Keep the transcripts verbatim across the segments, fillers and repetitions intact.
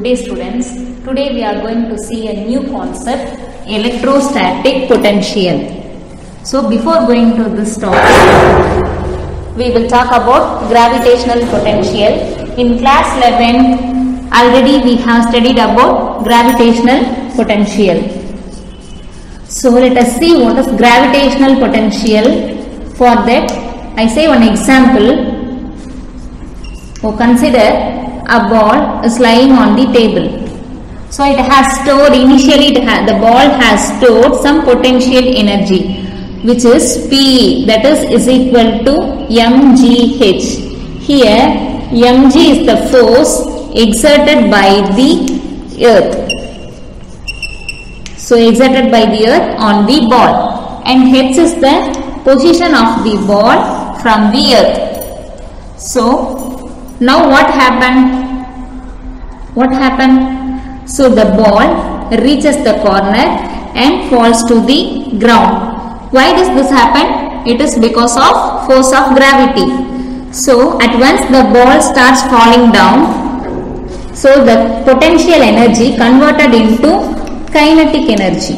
Good day students, today we are going to see a new concept, electrostatic potential. So before going to this topic, we will talk about gravitational potential. In class eleven, already we have studied about gravitational potential. So let us see what is gravitational potential. For that, I say one example. So consider a ball is lying on the table. So it has stored, initially it has, the ball has stored some potential energy, which is P, that is is equal to mgh. Here mg is the force exerted by the earth. So exerted by the earth on the ball, and h is the position of the ball from the earth. So now what happened? What happened? So the ball reaches the corner and falls to the ground. Why does this happen? It is because of force of gravity. So at once the ball starts falling down. So the potential energy converted into kinetic energy.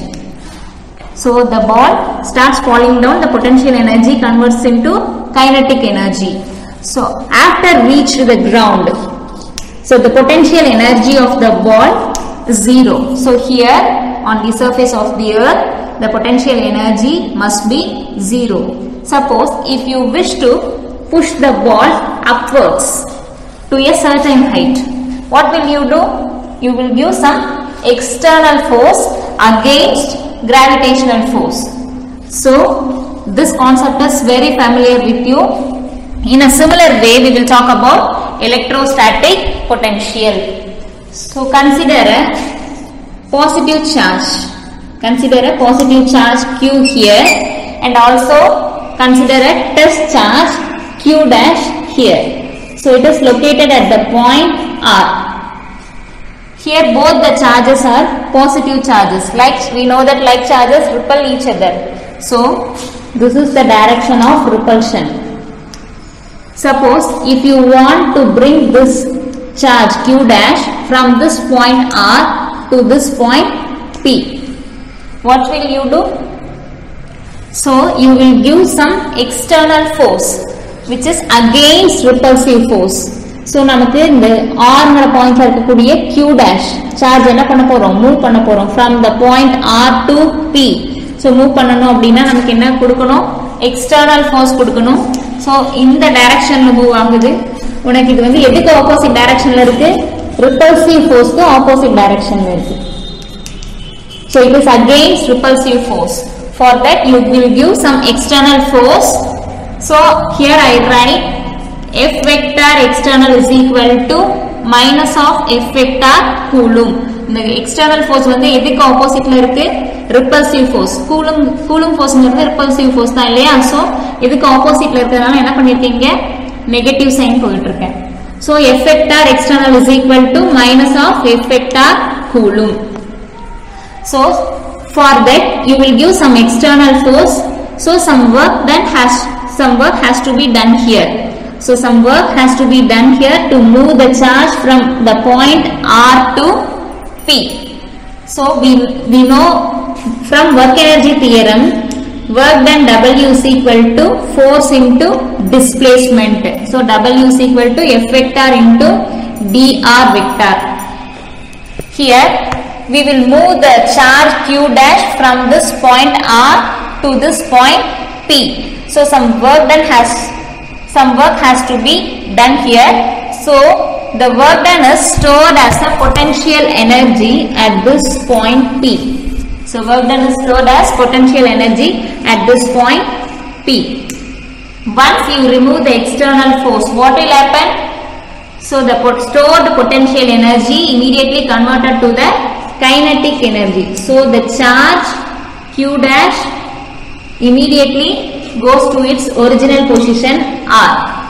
So the ball starts falling down, the potential energy converts into kinetic energy. So after reach to the ground, so the potential energy of the ball is zero. So here on the surface of the earth, the potential energy must be zero. Suppose if you wish to push the ball upwards to a certain height, what will you do? You will give some external force against gravitational force. So this concept is very familiar with you. In a similar way, we will talk about electrostatic potential. So consider a positive charge. Consider a positive charge Q here, and also consider a test charge Q dash here. So it is located at the point R. Here both the charges are positive charges. Like we know that like charges repel each other. So this is the direction of repulsion. Suppose if you want to bring this charge Q dash from this point R to this point P, what will you do? So you will give some external force which is against repulsive force. So நமக்கு இந்த R ங்கற பாயிண்ட்ல இருக்கக்கூடிய Q dash charge என்ன பண்ண போறோம்? Move பண்ண போறோம் from the point R to P. So move பண்ணனும் அப்படினா நமக்கு என்ன கொடுக்கணும்? எக்ஸ்டர்னல் ஃபோர்ஸ் கொடுக்கணும். So இந்த டைரக்ஷன்ல மூவ் ஆகுது. உனக்கு இது வந்து எதுக்கு ஆப்போசிட் டைரக்ஷன்ல இருக்கு? repulsive force க்கு ஆப்போசிட் டைரக்ஷன்ல இருக்கு. So it is against repulsive force. For that you will give some external force. So here I write F vector external is equal to minus of F vector coulomb. இந்த external force வந்து எதுக்கு ஆப்போசிட்ல இருக்கு? repulsive force. coulomb coulomb forceங்கிறது repulsive force தான் இல்லையா? So இதுக்கு ஆப்போசிட்ல இருக்கறதால என்ன பண்ணிருக்கீங்க? நெகட்டிவ் சைன் போட்டு இருக்கேன். So F vector external is equal to minus of F vector coulomb. So for that you will give some external force. So some work then has some work has to be done here. So some work has to be done here to move the charge from the point R to P. So we we know from work energy theorem, work done W is equal to force into displacement. So W is equal to F vector into dr vector. Here we will move the charge Q dash from this point R to this point P. So some work done has some work has to be done here. So the work done is stored as a potential energy at this point P. So work done is stored as potential energy at this point P. Once you remove the external force, what will happen? So the pot stored potential energy immediately converted to the kinetic energy. So the charge Q dash immediately goes to its original position R.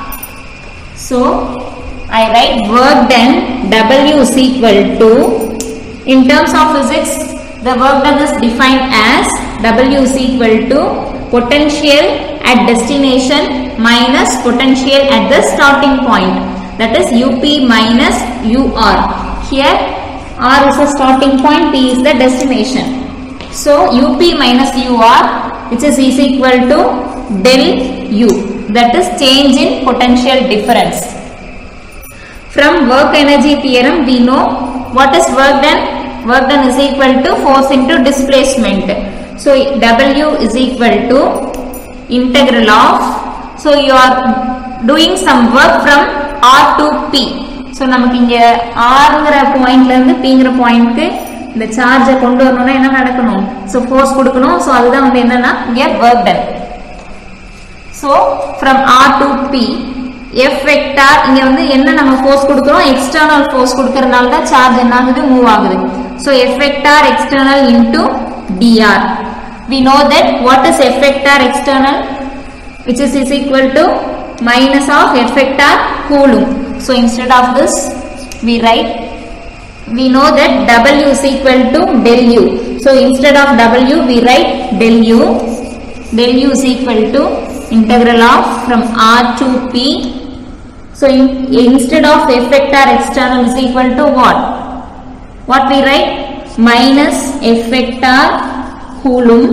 So I write work done W is equal to, in terms of physics, the work done is defined as W is equal to potential at destination minus potential at the starting point, that is U P minus U R. Here R is the starting point, P is the destination. So U P minus U R, which is, is equal to del U, that is change in potential difference. From work energy theorem we know what is work done. Work done is equal to force into displacement. So W is equal to integral of, so you are doing some work from R to P. So நமக்கு இங்க Rங்கற பாயிண்ட்ல இருந்து Pங்கற பாயிண்ட்க்கு இந்த சார்ஜை கொண்டு வரணும்னா என்ன நடக்கணும்? So force கொடுக்கணும். So அதுதான் வந்து என்னன்னா இங்க work done. So from R to P, F vector இங்க வந்து என்ன நம்ம force கொடுக்கிறோம்? External force கொடுக்கறனால தான் சார்ஜ் என்ன ஆகுது? மூவ் ஆகுது. So F vector external into dr. We know that what is F vector external, which is, is equal to minus of F vector Coulomb. So instead of this we write, we know that W is equal to del U. So instead of W we write del U. Del U is equal to integral of from R to P. So in, instead of F vector external is equal to what? What we write? Minus F vector Coulomb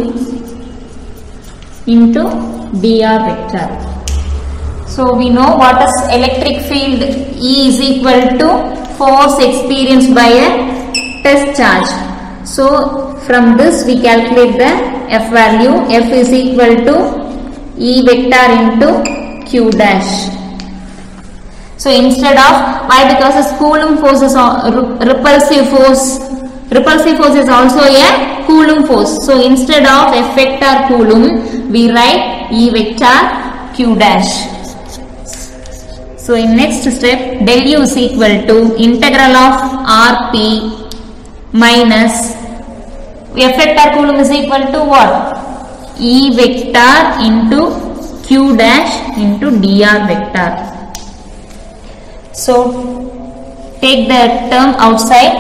into dr vector. So we know what is electric field. E is equal to force experienced by a test charge. So from this we calculate the F value. F is equal to E vector into Q dash. So instead of, why? Because this Coulomb force is a repulsive force. Repulsive force is also a Coulomb force. So instead of F vector Coulomb we write E vector Q dash. So in next step, del U is equal to integral of R P minus F vector Coulomb is equal to what? E vector into Q dash into dr vector. So take the term outside.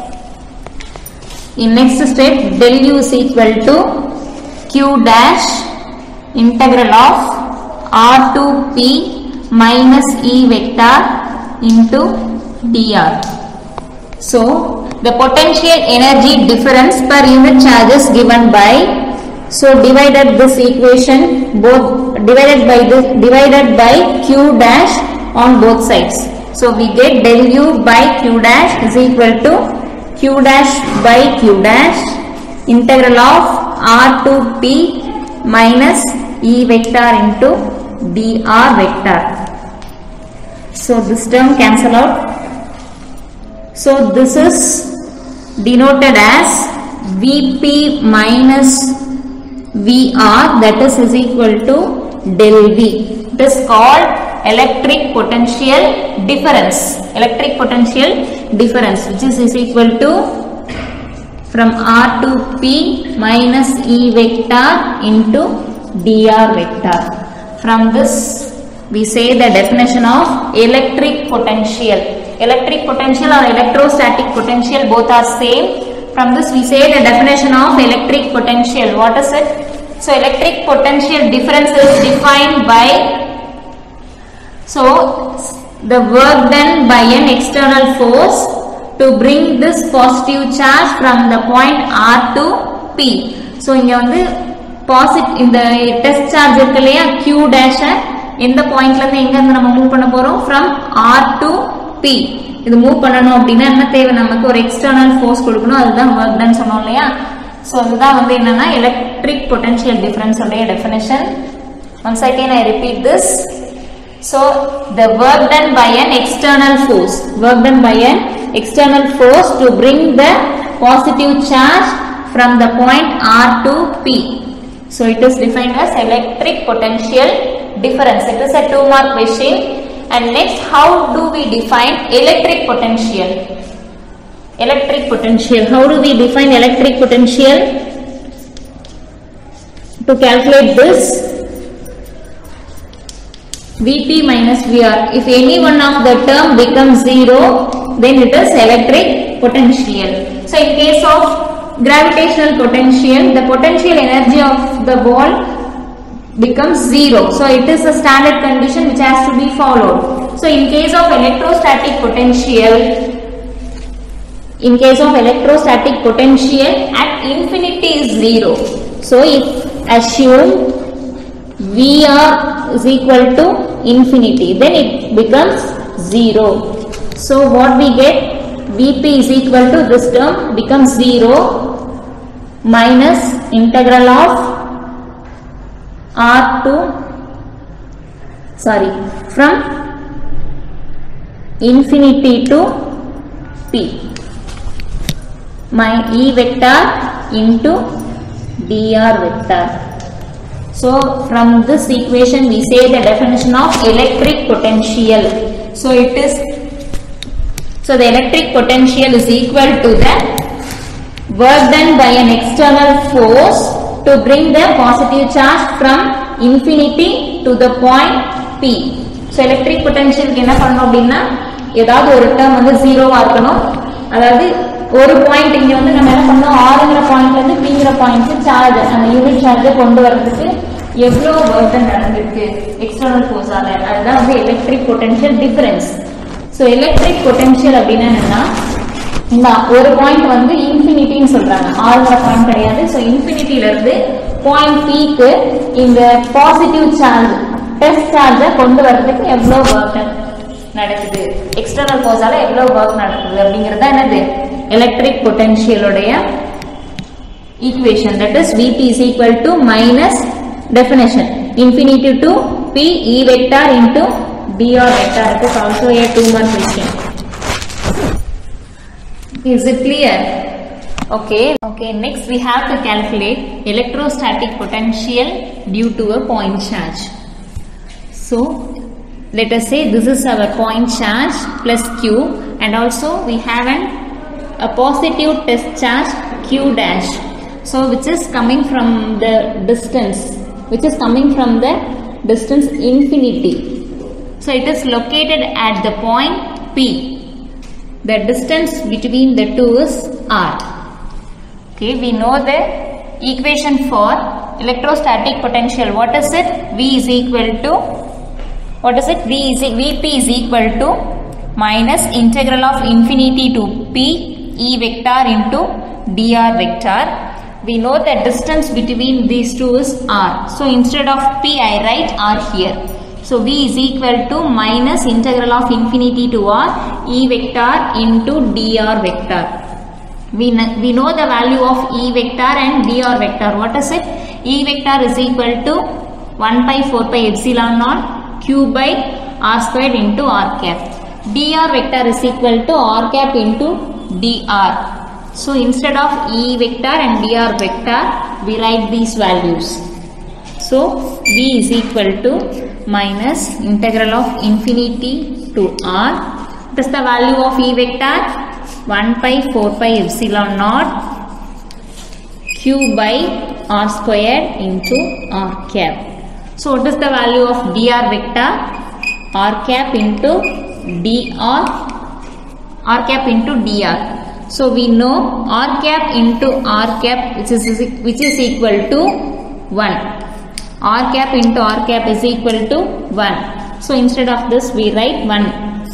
In next step, del U is equal to Q dash integral of R to P minus E vector into dr. So the potential energy difference per unit charge is given by, so divided this equation both divided by this divided by Q dash on both sides. So we get del U by Q dash is equal to Q dash by Q dash integral of R to P minus E vector into dr vector. So this term cancel out. So this is denoted as Vp minus Vr, that is is equal to del V. It is called electric potential difference. Electric potential difference, which is, is equal to from R to P minus E vector into dr vector. From this we say the definition of electric potential. Electric potential or electrostatic potential both are same. From this we say the definition of electric potential. What is it? So electric potential difference is defined by, so the work done by an external force to bring this positive charge from the point R to P. So இங்க வந்து positive இந்த test charge இருக்கு இல்லையா Q dash எந்த பாயிண்ட்ல இருந்து எங்க இருந்து நம்ம மூவ் பண்ண போறோம்? from R to P. இது மூவ் பண்ணனும் அப்படினா என்ன தேவை? நமக்கு ஒரு எக்ஸ்டர்னல் ஃபோர்ஸ் கொடுக்கணும். அதுதான் work done சொன்னோம் இல்லையா? சோ அதுதான் வந்து என்னன்னா எலக்ட்ரிக் பொட்டன்ஷியல் டிஃபரன்ஸ் உடைய definition. once again I repeat this. So the work done by an external force, work done by an external force to bring the positive charge from the point R to P. So it is defined as electric potential difference. It is a two mark question. And next, how do we define electric potential? Electric potential. How do we define electric potential? To calculate this, Vp minus Vr. If any one of the term becomes zero, then it is electric potential. So in case of gravitational potential, the potential energy of the ball becomes zero. So it is a standard condition which has to be followed. So in case of electrostatic potential, In case of electrostatic potential at infinity is zero. So if assume V R is equal to infinity, then it becomes zero. So what we get? Vp is equal to this term becomes zero minus integral of R to sorry from infinity to P. My E vector into dr vector. So from this equation we say the definition of electric potential. So it is so the electric potential is equal to the work done by an external force to bring the positive charge from infinity to the point P. So electric potential என்ன பண்ணனும் அப்படினா ஏதாவது ஒரு term வந்து ஜீரோவா இருக்கணும். அதாவது ஒரு பாயிண்ட் இங்க வந்து நம்ம என்ன பண்ணோம் ஆர்ங்கற பாயிண்ட்ல இருந்து பீங்கற பாயிண்ட்க்கு சார்ஜ் அந்த யூனிட் சார்ஜ் கொண்டு வரதுக்கு எவ்வளவு வர்க் நடந்துருக்கு எக்ஸ்டர்னல் ஃபோர்ஸால அதுதான் வந்து electric potential difference. So electric potential அப்படினா என்னன்னா இந்த ஒரு பாயிண்ட் வந்து இன்ஃபினிட்டின்னு சொல்றாங்க ஆர்ங்கற பாயிண்ட் கிடையாது. சோ இன்ஃபினிட்டில இருந்து பாயிண்ட் P க்கு இந்த பாசிட்டிவ் சார்ஜ் டெஸ்ட் சார்ஜை கொண்டு வரதுக்கு எவ்வளவு வர்க் நடக்குது எக்ஸ்டர்னல் ஃபோர்ஸால எவ்வளவு வர்க் நடக்குது அப்படிங்கறது என்னது electric potential உடைய equation, that is Vp is equal to minus definition infinity to P E vector into dr vector. It is also a two mark question. Is it clear? Okay. Okay. Next we have to calculate electrostatic potential due to a point charge. So let us say this is our point charge plus Q, and also we have an a positive test charge Q dash, so which is coming from the distance which is coming from the distance infinity. So it is located at the point P. The distance between the two is R. Okay, we know the equation for electrostatic potential. What is it? V is equal to what is it? V is Vp is equal to minus integral of infinity to P E vector into dr vector. We know the distance between these two is R. So instead of P I write R here. So V is equal to minus integral of infinity to R E vector into dr vector. We, we know the value of E vector and dr vector. What is it? E vector is equal to one by four pi epsilon naught Q by R squared into R cap. Dr vector is equal to R cap into dr. So instead of E vector and dr vector we write these values. So V is equal to minus integral of infinity to R. What is the value of E vector? one by four pi epsilon naught Q by R squared into R cap. So what is the value of dr vector? R cap into dr R cap into dr. So we know R cap into R cap which is which is equal to one. R cap into R cap is equal to one. So instead of this we write one.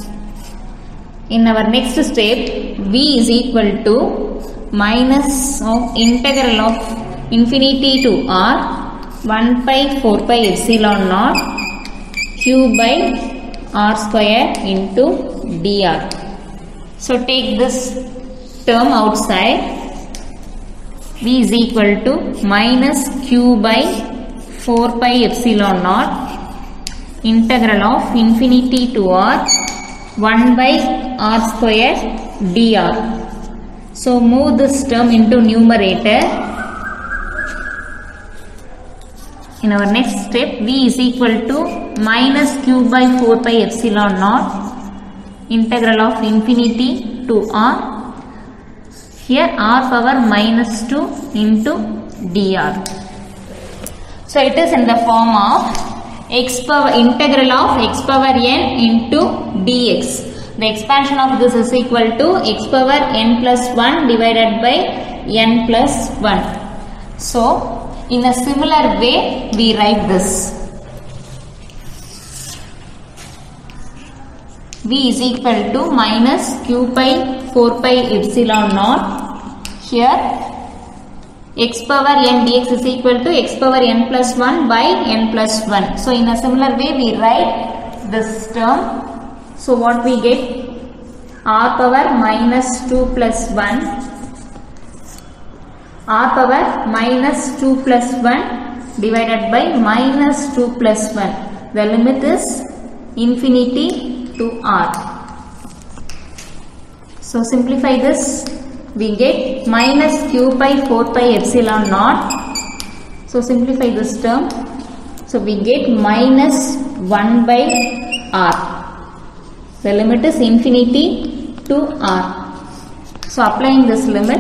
In our next step V is equal to minus of integral of infinity to R one by four pi epsilon naught Q by R square into dr. So take this term outside. V is equal to minus Q by four pi epsilon naught integral of infinity to R one by R square dr. So move this term into numerator. In our next step V is equal to minus Q by four pi epsilon naught integral of infinity to R. Here R power minus two into dr. So it is in the form of x power integral of x power n into dx. The expansion of this is equal to x power n plus one divided by n plus one. So in a similar way we write this. V is equal to minus q pi four pi epsilon naught. Here x power n dx is equal to x power n plus one by n plus one. So in a similar way we write this term. So what we get? R power minus two plus one, R power minus two plus one divided by minus two plus one. The limit is infinity to R. So simplify this, we get minus q pi four pi epsilon naught. So simplify this term. So we get minus one by R. The limit is infinity to R. So applying this limit,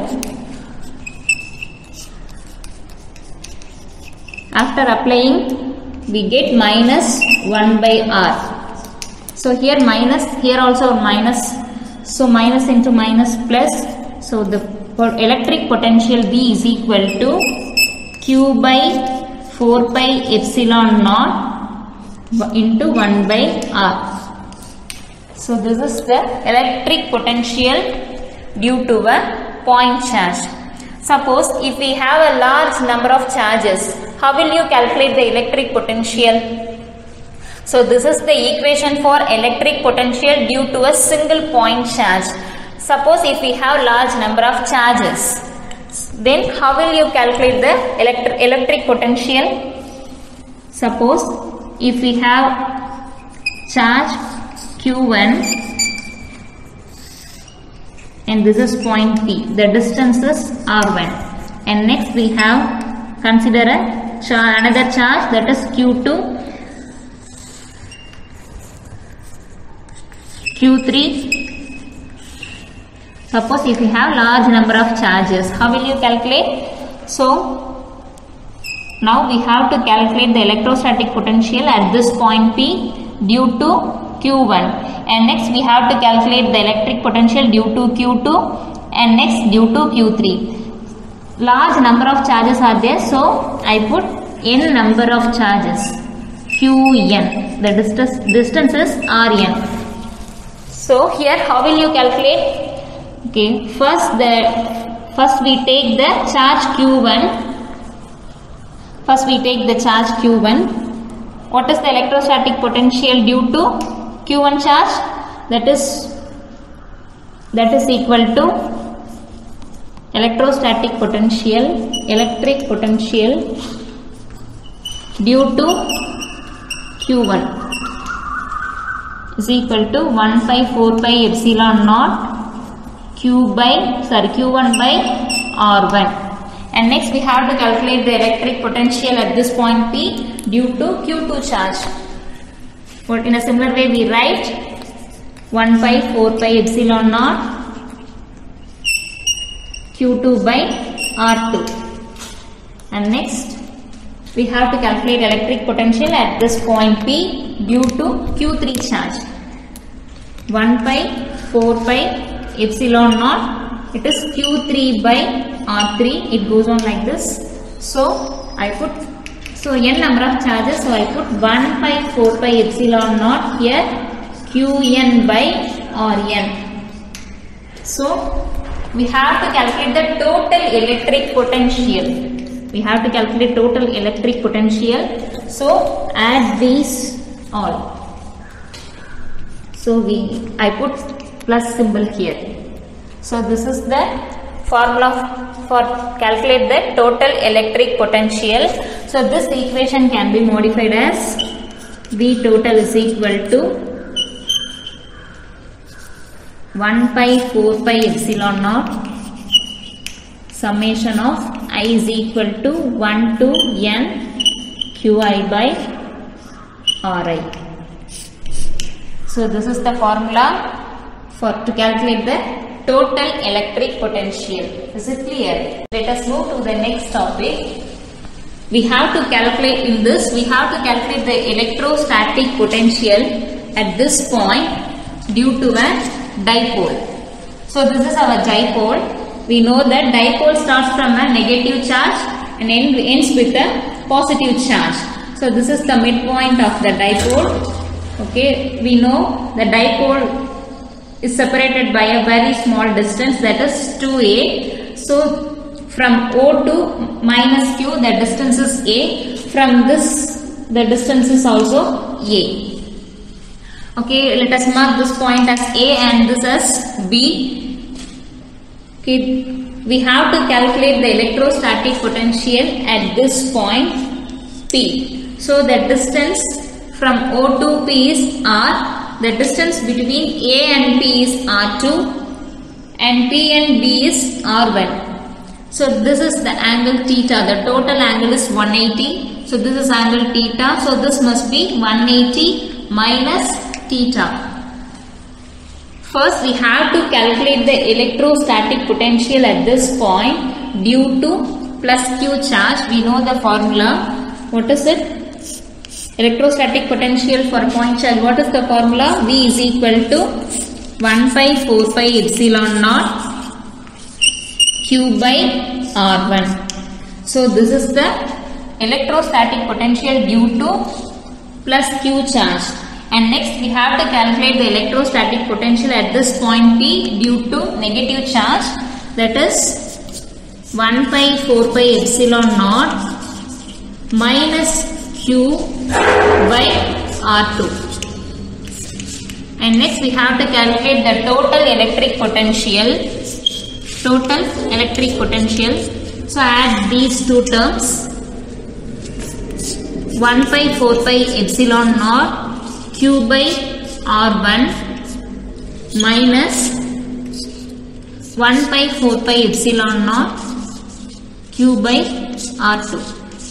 after applying we get minus one by R. So here minus, here also minus, so minus into minus plus, so the electric potential V is equal to q by four pi epsilon naught into one by R. So this is the electric potential due to a point charge. Suppose if we have a large number of charges, how will you calculate the electric potential? So this is the equation for electric potential due to a single point charge. Suppose if we have large number of charges, then how will you calculate the electric electric potential? Suppose if we have charge q one and this is point P, the distance is r one, and next we have consider a char another charge, that is q two, q three. Suppose if you have large number of charges, how will you calculate? So now we have to calculate the electrostatic potential at this point P due to q one, and next we have to calculate the electric potential due to q two and next due to q three. Large number of charges are there, so I put n number of charges, qn, the distance, distance is rn. So here how will you calculate? Okay, first the first we take the charge q one. First we take the charge q one. What is the electrostatic potential due to q one charge? That is that is equal to electrostatic potential, electric potential due to q one is equal to one by four pi epsilon naught q by sorry q one by r one, and next we have to calculate the electric potential at this point P due to q two charge. But in a similar way we write one by four pi epsilon naught q two by r two, and next we have to calculate electric potential at this point P due to q three charge. one by four pi epsilon naught, it is q three by r three, it goes on like this. So I put, so n number of charges, so I put one by four pi epsilon naught here, qn by rn. So we have to calculate the total electric potential. We have to calculate total electric potential. So add these all. So we I put plus symbol here. So this is the formula for calculate the total electric potential. So this equation can be modified as V total is equal to one by four pi epsilon naught summation of I is equal to one to n qi by ri. So this is the formula for to calculate the total electric potential. Is it clear? Let us move to the next topic. We have to calculate in this, we have to calculate the electrostatic potential at this point due to a dipole. So this is our dipole. We know that dipole starts from a negative charge and ends with a positive charge. So this is the midpoint of the dipole. Okay, we know the dipole is separated by a very small distance, that is two a. So from O to minus Q the distance is A. From this the distance is also A. Okay, let us mark this point as A and this as B. Okay, we have to calculate the electrostatic potential at this point P. So the distance from O to P is R. The distance between A and P is R two and P and B is R one. So this is the angle theta. The total angle is one eighty. So this is angle theta. So this must be one eighty minus theta. First we have to calculate the electrostatic potential at this point due to plus Q charge. We know the formula. What is it? Electrostatic potential for point charge. What is the formula? V is equal to one five four five epsilon naught Q by R one. So this is the electrostatic potential due to plus Q charge. And next we have to calculate the electrostatic potential at this point P due to negative charge, that is one five four five epsilon naught minus Q by R two. And next we have to calculate the total electric potential. Total electric potential. So add these two terms. one five four five epsilon naught Q by R one minus one five four five epsilon naught Q by R two.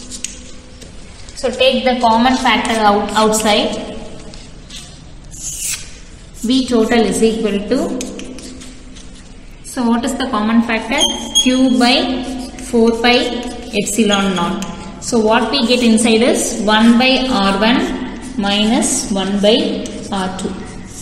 So take the common factor out outside. V total is equal to, so what is the common factor? Q by four five epsilon naught. So what we get inside is one by R one minus one by R two.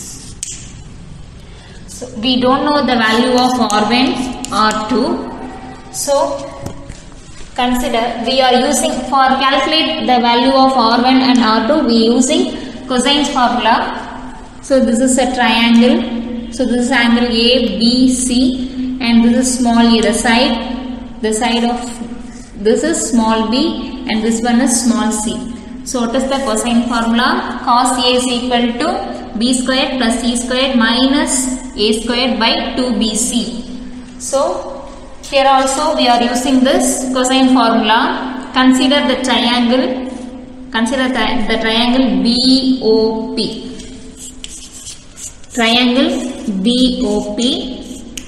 So we don't know the value of R one, R two. So consider we are using, for calculate the value of R one and R two, we are using cosine formula. So this is a triangle. So this is angle A, B, C, and this is small a. The side, the side of this is small b, and this one is small c. So what is the cosine formula? Cos A is equal to b squared plus c squared minus a squared by two b c. So here also we are using this cosine formula. Consider the triangle. Consider the, the triangle B O P. Triangle B O P.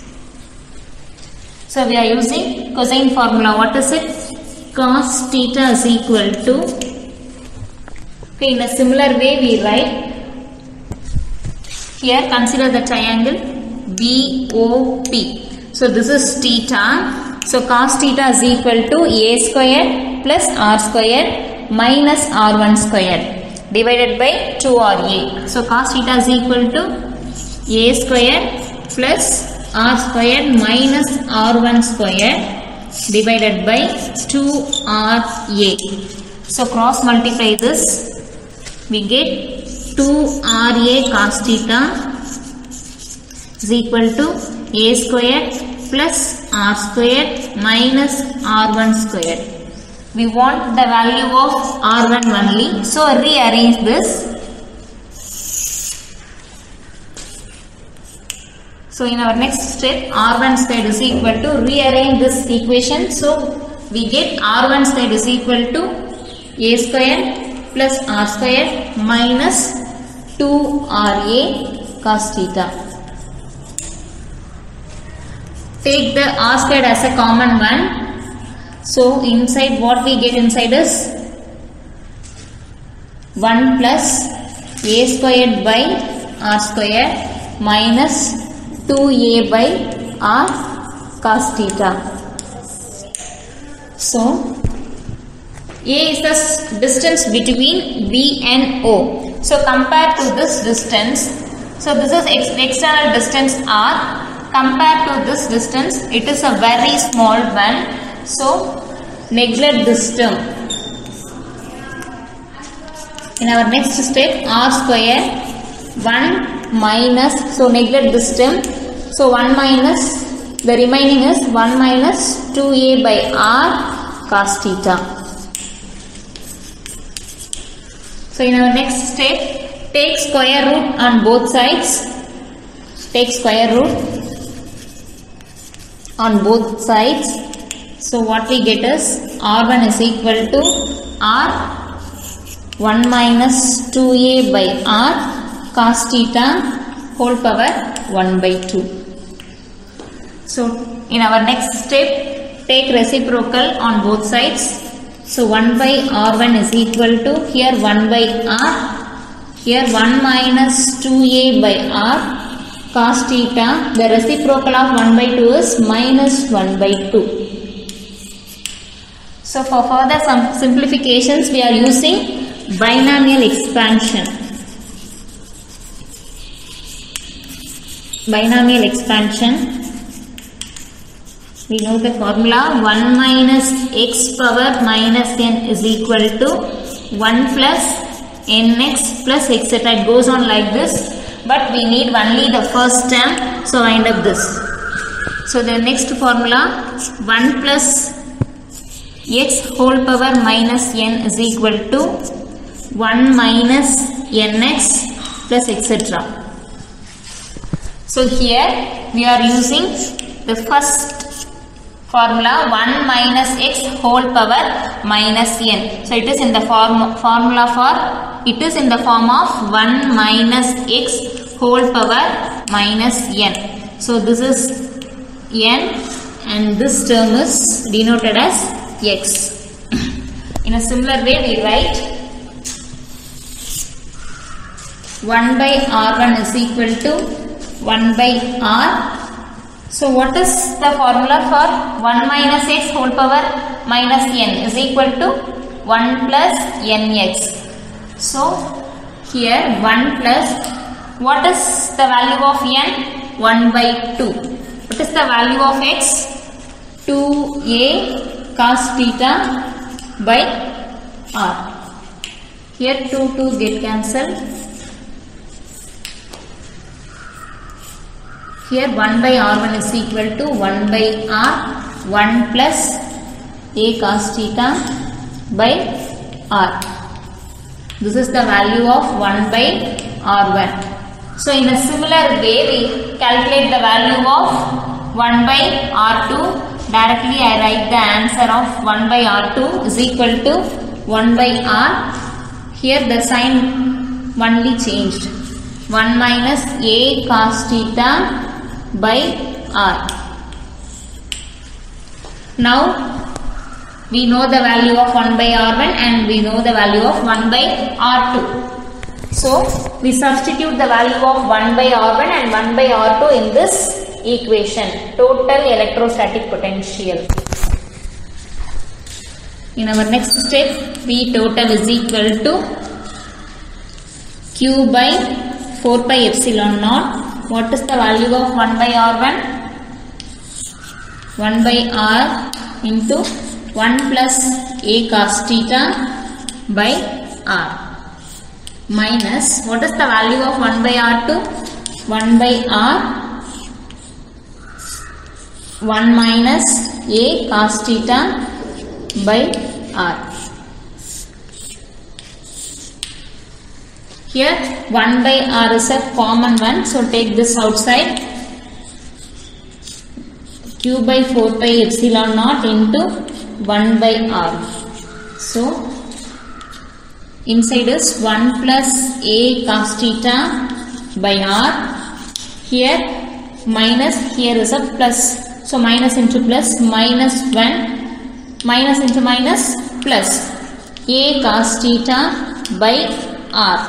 So we are using cosine formula. What is it? Cos theta is equal to. Okay, in a similar way we write. Here consider the triangle B O P. So this is theta. So cos theta is equal to a square plus r square minus r one square divided by two r a. So cos theta is equal to a square plus r square minus r one square divided by two r a. So cross multiply this. We get two r a cos theta is equal to a square plus r square minus r one square. We want the value of r one only. So rearrange this. So in our next step, r one squared is equal to, rearrange this equation. So we get r one squared is equal to a square plus r square minus two r a cos theta. Take the r squared as a common one. So inside, what we get inside is one plus a squared by r square minus two a by r cos theta. So a is the distance between B and O. So compared to this distance, so this is ex external distance r. Compared to this distance, it is a very small one. So neglect this term. In our next step, r square one minus, so neglect this term, so one minus, the remaining is one minus two a by r cos theta. So in our next step, take square root on both sides, take square root on both sides. So what we get is r one is equal to r one minus two a by r cos theta whole power one by two. So in our next step, take reciprocal on both sides. So one by r one is equal to, here one by r, here one minus two a by r cos theta. The reciprocal of one by two is minus one by two. So for further some simplifications, we are using binomial expansion. Binomial expansion. We know the formula, one minus x power minus n is equal to one plus nx plus et cetera. It goes on like this, but we need only the first term, so wind up this. So the next formula, one plus x whole power minus n is equal to one minus nx plus et cetera. So here we are using the first formula, one minus x whole power minus n. So it is in the form formula for, it is in the form of one minus x whole power minus n. So this is n and this term is denoted as x. In a similar way we write one by r one is equal to one by r. So what is the formula for one minus x whole power minus n is equal to one plus nx. So here one plus, what is the value of n? one by two. What is the value of x? two a cos theta by r. Here two two get cancelled. Here one by r one is equal to one by r, one plus a cos theta by r. This is the value of one by r one. So in a similar way we calculate the value of one by r two. Directly I write the answer of one by r two is equal to one by r. Here the sign only changed. one minus a cos theta by r. Now we know the value of one by r one and we know the value of one by r two. So we substitute the value of one by r one and one by r two in this equation, total electrostatic potential. In our next step, V total is equal to Q by four pi epsilon naught. What is the value of one by r one? one by r into one plus a cos theta by r minus, what is the value of one by r two? one by r, one minus a cos theta by r. Here one by r is a common one, so take this outside. Q by four pi epsilon naught into one by r. So inside is one plus a cos theta by r. Here minus, here is a plus. So minus into plus, minus one, minus into minus, plus a cos theta by r.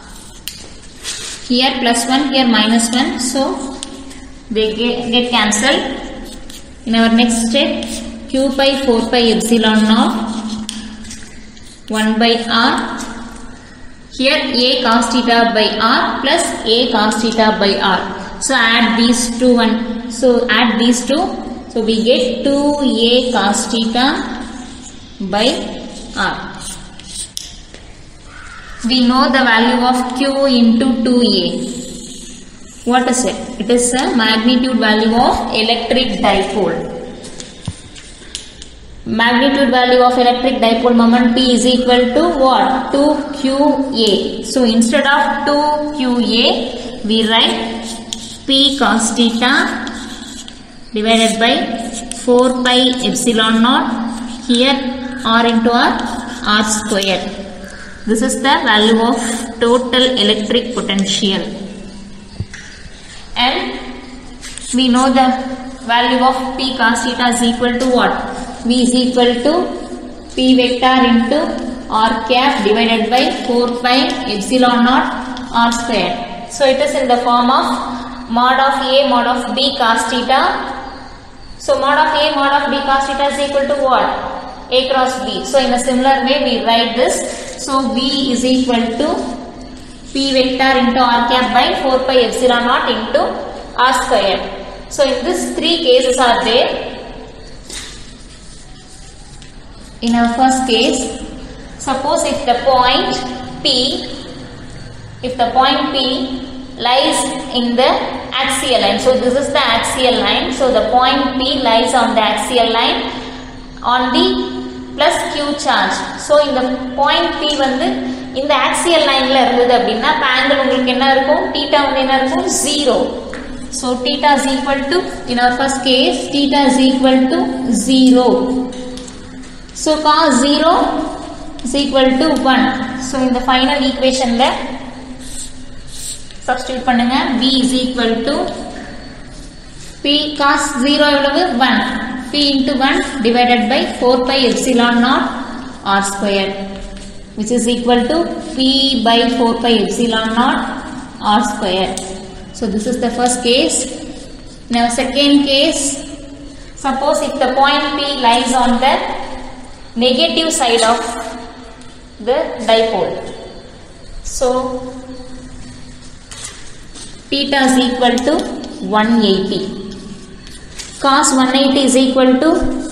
Here plus one, here minus one, so they get, get cancelled. In our next step, Q by four pi epsilon naught, one by r. Here a cos theta by r plus a cos theta by r. So add these two one. So add these two. So we get two a cos theta by r. we know the value of Q into two A. What is it? It is a magnitude value of electric dipole. Magnitude value of electric dipole moment P is equal to what? two Q A. So instead of two Q A, we write P cos theta divided by four pi epsilon naught. Here R into R, R square. This is the value of total electric potential. And we know the value of P cos theta is equal to what? V is equal to P vector into R cap divided by four pi epsilon naught R square. So it is in the form of mod of A mod of B cos theta. So mod of A mod of B cos theta is equal to what? A cross B. So in a similar way we write this. So V is equal to P vector into R cap by four pi epsilon naught into R square. So in this three cases are there. In our first case, suppose if the point P, if the point P lies in the axial line. So this is the axial line. So the point P lies on the axial line on the plus Q charge. So in the point P வந்து இந்த axial line ல இருந்தது அப்படின்னா angle உங்களுக்கு என்ன இருக்கும்? theta வந்து என்ன இருக்கும்? zero. So theta is equal to, in our first case, theta is equal to zero. So cos zero is equal to one. So in the final equation la substitute பண்ணுங்க. V is equal to P cos zero எவ்வளவு? one. P into one divided by four pi epsilon naught R square, which is equal to P by four pi epsilon naught R square. So this is the first case. Now second case, suppose if the point P lies on the negative side of the dipole. So theta is equal to one eighty. Cos one eighty is equal to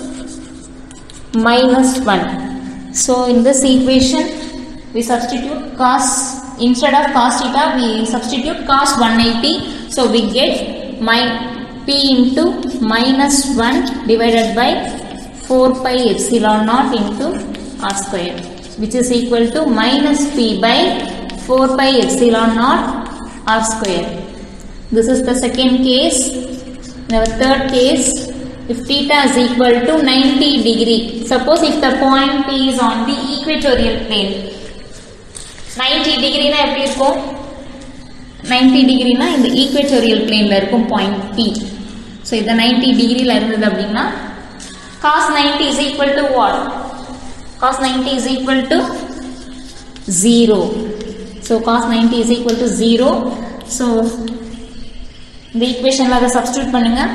minus one. So in this equation we substitute cos, instead of cos theta we substitute cos one eighty. So we get my P into minus one divided by four pi epsilon naught into R square, which is equal to minus P by four pi epsilon naught R square. This is the second case. Now third case, if theta is equal to ninety degree. Suppose if the point P is on the equatorial plane. ninety degree na eppadi irukum? ninety degree na in the equatorial plane la irukum point P. So idu ninety degree la irundhathu appadina cos ninety is equal to what? Cos ninety is equal to zero. So cos ninety is equal to zero. So the equation la substitute பண்ணுங்க.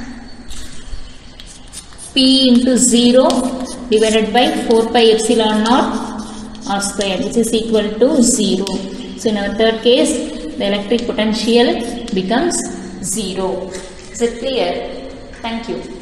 P into zero divided by four pi epsilon naught R square, which is equal to zero. So in our third case, the electric potential becomes zero. Is it clear? Thank you.